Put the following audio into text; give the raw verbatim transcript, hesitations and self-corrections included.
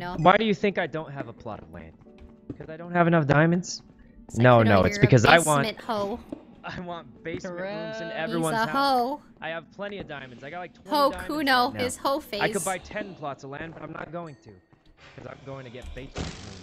know. Why do you think I don't have a plot of land? Because I don't have enough diamonds? It's like, no, you know, no, you're it's a because I want. basement hoe. I want basement rooms in He's everyone's a house. hoe. I have plenty of diamonds. I got like twenty diamonds Hoekkuno, right now. his hoe face. I could buy ten plots of land, but I'm not going to. Because I'm going to get basement rooms.